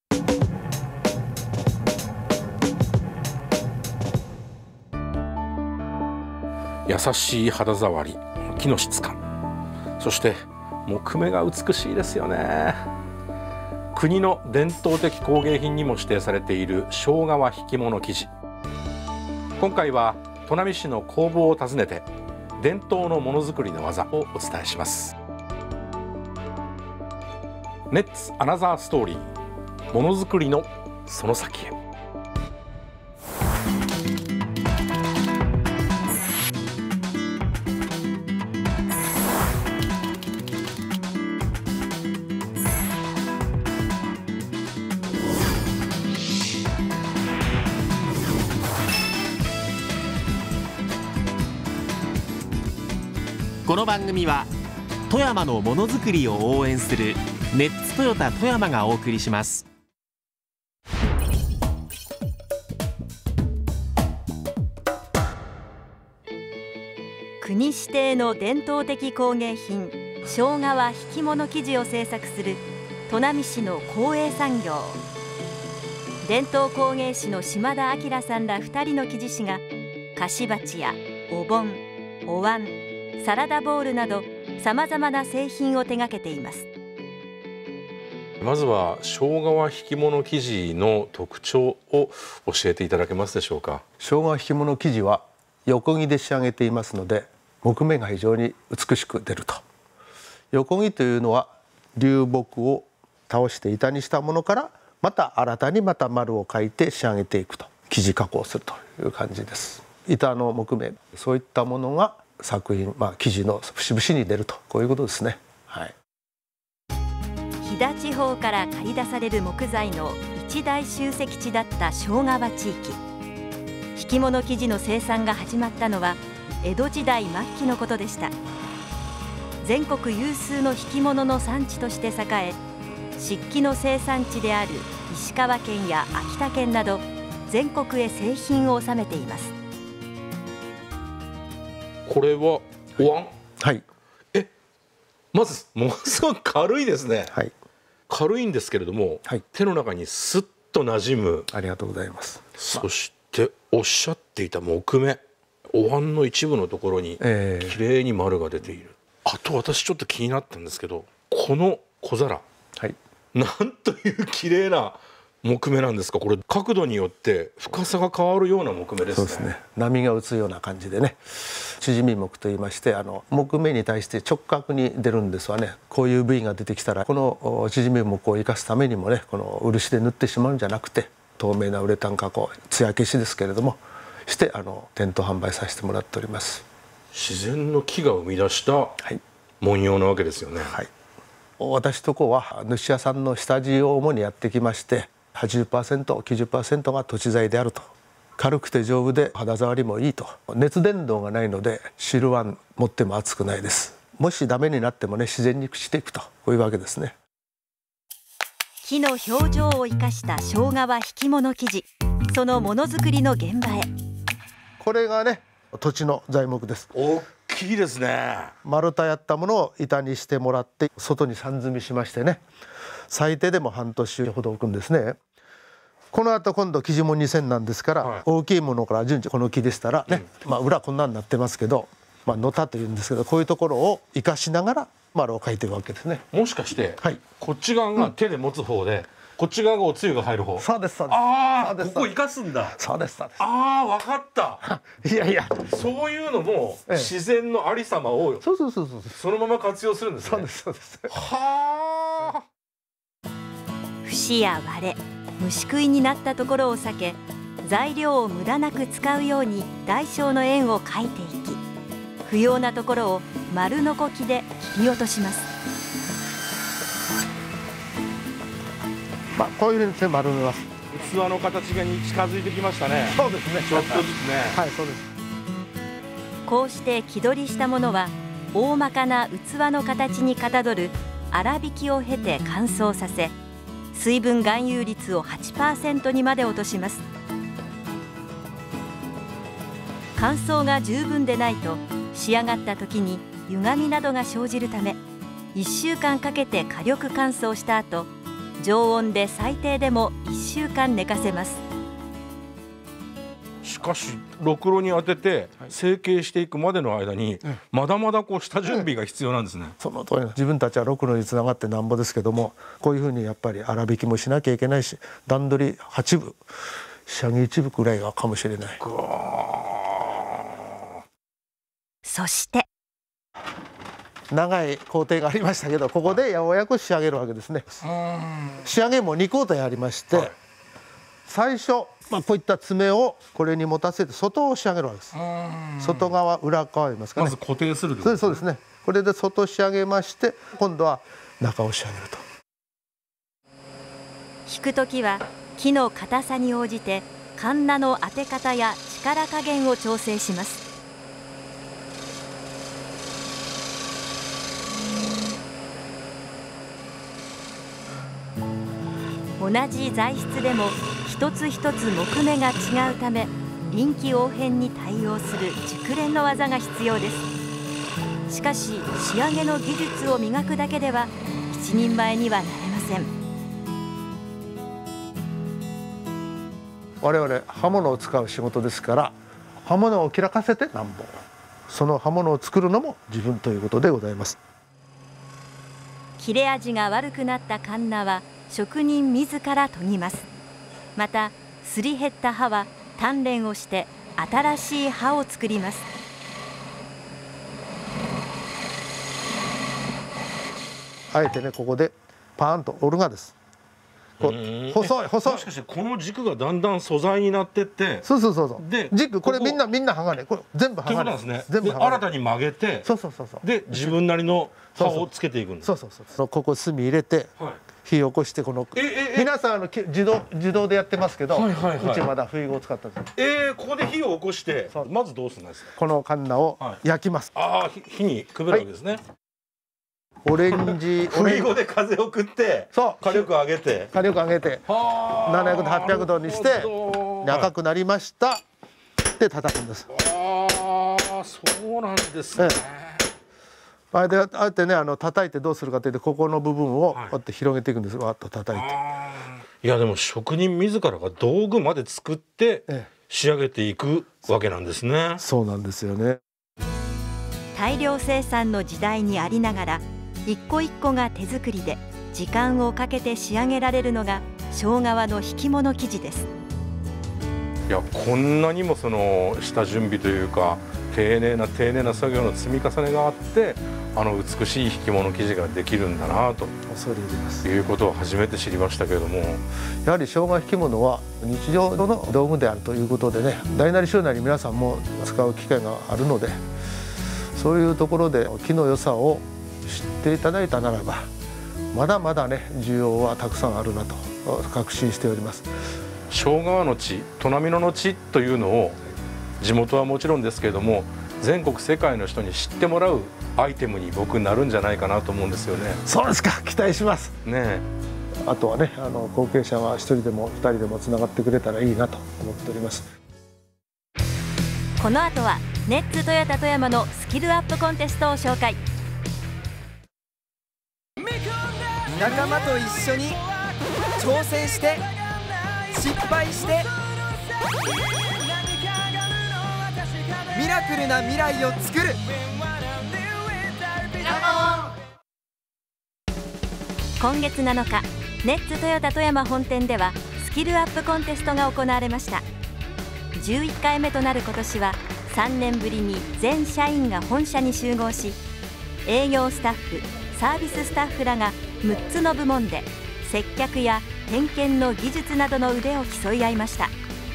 優しい肌触り、木の質感、そして木目が美しいですよね。国の伝統的工芸品にも指定されている庄川引物生地。今回は砺波市の工房を訪ねて伝統のものづくりの技をお伝えします。ネッツアナザーストーリー、ものづくりのその先へ。 この番組は富山のものづくりを応援するネッツトヨタ富山がお送りします。 国指定の伝統的工芸品庄川引物生地を製作する砺波市の光栄産業。伝統工芸士の島田明さんら2人の生地師が菓子鉢やお盆、お椀、サラダボウルなどさまざまな製品を手掛けています。 まずは庄川引物生地の特徴を教えていただけますでしょうか。 庄川引物生地は横木で仕上げていますので木目が非常に美しく出ると。横木というのは流木を倒して板にしたものからまた新たに丸を描いて仕上げていくと、生地加工するという感じです。板の木目、そういったものが作品、生地の節々に出ると、こういうことですね。はい。 飛騨地方から借り出される木材の一大集積地だった庄川地域。引物生地の生産が始まったのは江戸時代末期のことでした。全国有数の引物の産地として栄え、漆器の生産地である石川県や秋田県など全国へ製品を収めています。 これはお椀。 はい。 まずものすごく軽いですね。 はい。 軽いんですけれども、 はい、 手の中にスッと馴染む。 ありがとうございます。 そしておっしゃっていた木目、お椀の一部のところに綺麗に丸が出ている。あと私ちょっと気になったんですけど、この小皿、 はい、 なんという綺麗な木目なんですか。これ角度によって深さが変わるような木目ですね。 そうですね。波が打つような感じでね、縮み木といいまして、木目に対して直角に出るんですわね。こういう部位が出てきたらこの縮み木を生かすためにもね、この漆で塗ってしまうんじゃなくて、透明なウレタン加工、艶消しですけれどもして店頭販売させてもらっております。 自然の木が生み出した文様なわけですよね。 はい、私とこは主屋さんの下地を主にやってきまして、80%、90% が土地材であると。軽くて丈夫で肌触りもいいと。熱伝導がないので汁は持っても熱くないです。もしダメになってもね、自然に朽ちていくと、こういうわけですね。 木の表情を生かした庄川引物生地、そのものづくりの現場へ。 これがね、土地の材木です。 大きいですね。 丸太やったものを板にしてもらって外に三積みしましてね、最低でも半年ほど置くんですね。この後今度生地も2000なんですから、はい、大きいものから順次この木でしたらね、裏こんなになってますけど、のたというんですけど、こういうところを生かしながら丸を描いていくわけですね。 もしかして、はい、こっち側が手で持つ方で、こっち側がおつゆが入る方。 そうですそうです。 ああ、ここ生かすんだ。 そうですそうです。 ああ、わかった。 いやいや、 そういうのも自然のありさまをそのまま活用するんですね。 そうですそうです。 はあ。 節や割れ、虫食いになったところを避け、材料を無駄なく使うように大小の円を描いていき、不要なところを丸のこきで切り落とします。 こういうふうにして丸めます。 器の形に近づいてきましたね。 そうですね。 ちょっとずつね。 はい、そうです。 こうして木取りしたものは大まかな器の形にかたどる粗挽きを経て乾燥させ、水分含有率を 8% にまで落とします。乾燥が十分でないと仕上がった時に歪みなどが生じるため、1週間かけて火力乾燥した後、 常温で最低でも1週間寝かせます。 しかしろくろに当てて成形していくまでの間にまだまだこう下準備が必要なんですね。 その通り。自分たちはろくろにつながってなんぼですけども、こういうふうにやっぱり粗挽きもしなきゃいけないし、段取り8分仕上げ1分くらいがかもしれない。 そして長い工程がありましたけど、ここでようやく仕上げるわけですね。仕上げも2工程ありまして、はい、最初、こういった爪をこれに持たせて外を仕上げるわけです。外側裏側ありますかね。 まず固定する。 そうですね。これで外仕上げまして、今度は中を仕上げると。 引くときは木の硬さに応じてカンナの当て方や力加減を調整します。同じ材質でも一つ一つ木目が違うため、臨機応変に対応する熟練の技が必要です。しかし仕上げの技術を磨くだけでは一人前にはなれません。 我々刃物を使う仕事ですから、刃物を開かせてなんぼ、その刃物を作るのも自分ということでございます。 切れ味が悪くなったカンナは職人自ら研ぎます。またすり減った刃は鍛錬をして新しい刃を作ります。 あえてね、ここでパーンとオルガです。こう細い。 もしかしてこの軸がだんだん素材になってって、 そうで軸これみんな剥がね、これ全部剥がね。 そうなんですね。で新たに曲げて、で自分なりの刃をつけていくんです。 そう。ここ炭入れて、火を起こして、この皆さん自動でやってますけど、うちまだ不意を使ったんです。 ここで火を起こしてまずどうするんですか。 このカンナを焼きます。 火にくべるわけですね。 オレンジ不意で風を送って火力上げて 700度800度にして赤くなりましたで叩くんです。 そうなんですね。 あえてね、叩いてどうするかというと、ここの部分をこうやって広げていくんです。わっと叩いて。 いやでも職人自らが道具まで作って仕上げていくわけなんですね。 そうなんですよね。 大量生産の時代にありながら、一個一個が手作りで時間をかけて仕上げられるのが庄川の挽物生地です。 いや、こんなにもその下準備というか丁寧な作業の積み重ねがあって、美しい挽物生地ができるんだなということを初めて知りましたけれども、 やはり庄川挽物は日常の道具であるということでね、大なり小なり皆さんも使う機会があるので、そういうところで木の良さを知っていただいたならば、まだまだね需要はたくさんあるなと確信しております。 庄川の地、砺波野の地というのを地元はもちろんですけれども、全国世界の人に知ってもらうアイテムに僕なるんじゃないかなと思うんですよね。 そうですか、期待しますね。 あとはね、後継者が1人でも2人でもつながってくれたらいいなと思っております。 この後はネッツトヨタ富山のスキルアップコンテストを紹介。 仲間と一緒に挑戦して失敗してミラクルな未来を作る。 今月7日、ネッツトヨタ富山本店ではスキルアップコンテストが行われました。11回目となる今年は3年ぶりに全社員が本社に集合し、営業スタッフ、サービススタッフらが6つの部門で接客や点検の技術などの腕を競い合いました。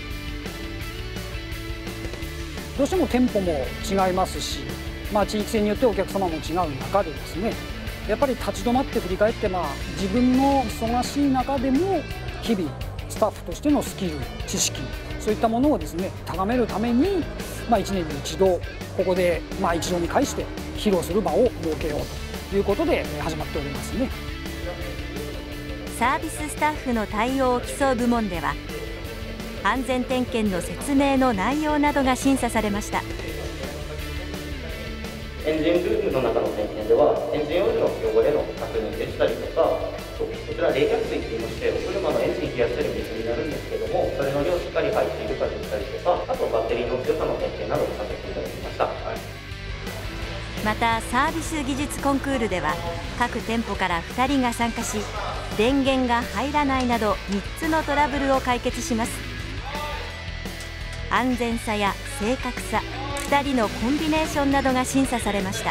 どうしても店舗も違いますし、地域性によってお客様も違う中でですね、やっぱり立ち止まって振り返って、自分の忙しい中でも日々スタッフとしてのスキル、知識、そういったものをですね高めるために、1年に一度ここで一堂に会して披露する場を設けようということで始まっておりますね。 サービススタッフの対応を競う部門では、安全点検の説明の内容などが審査されました。 エンジンルームの中の点検では、エンジンオイルの汚れの確認でしたりとか、 こちら冷却水といいまして、お車のエンジン冷やせる水になるんですけども、それの量しっかり入っているかでしたりとか、あとバッテリーの強さの点検などをさせていただきました。 またサービス技術コンクールでは各店舗から2人が参加し、電源が入らないなど3つのトラブルを解決します。安全さや正確さ、2人のコンビネーションなどが審査されました。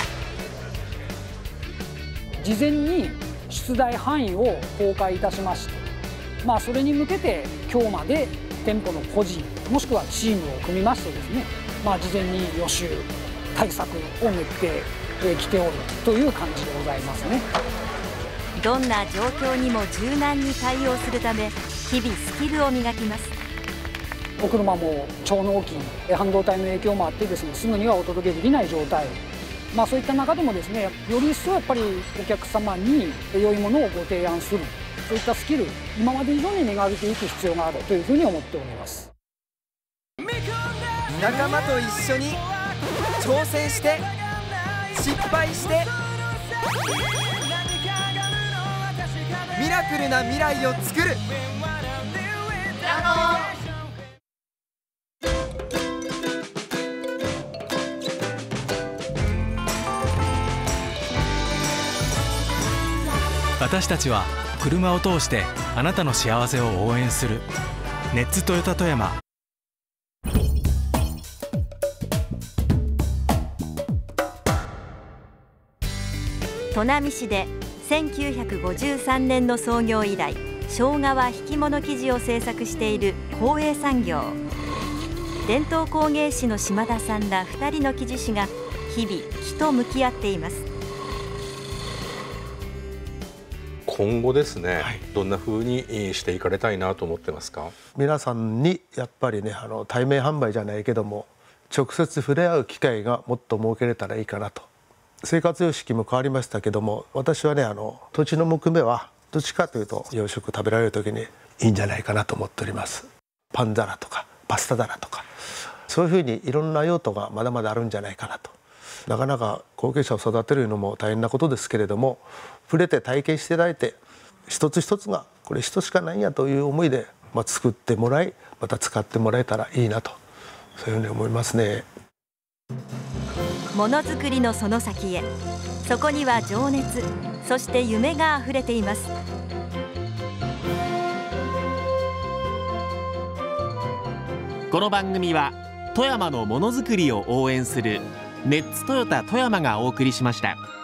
事前に出題範囲を公開いたしまして、それに向けて今日まで店舗の個人もしくはチームを組みましてですね、事前に予習対策を練ってきておるという感じでございますね。 どんな状況にも柔軟に対応するため、日々スキルを磨きます。 お車も超納期、半導体の影響もあってですね、すぐにはお届けできない状態、そういった中でもですね、より一層やっぱりお客様に良いものをご提案する、そういったスキル、今まで以上に磨いていく必要があるというふうに思っております。 仲間と一緒に挑戦して失敗してミラクルな未来を作る。 私たちは車を通してあなたの幸せを応援するネッツトヨタ富山。 砺波市で1953年の創業以来、生姜は挽物生地を製作している光栄産業。伝統工芸士の島田さんら2人の生地師が日々木と向き合っています。 今後ですね、どんな風にしていかれたいなと思ってますか？ 皆さんにやっぱりね、対面販売じゃないけども直接触れ合う機会がもっと設けれたらいいかなと。生活様式も変わりましたけども、私はね土地の木目はどっちかというと洋食食べられる時にいいんじゃないかなと思っております。パン皿とかパスタ皿とか、そういうふうにいろんな用途がまだまだあるんじゃないかなと。なかなか後継者を育てるのも大変なことですけれども、触れて体験していただいて、一つ一つがこれ一つしかないんやという思いで、作ってもらいまた使ってもらえたらいいなと、そういうふうに思いますね。 ものづくりのその先へ、そこには情熱、そして夢があふれています。 この番組は富山のものづくりを応援するネッツトヨタ富山がお送りしました。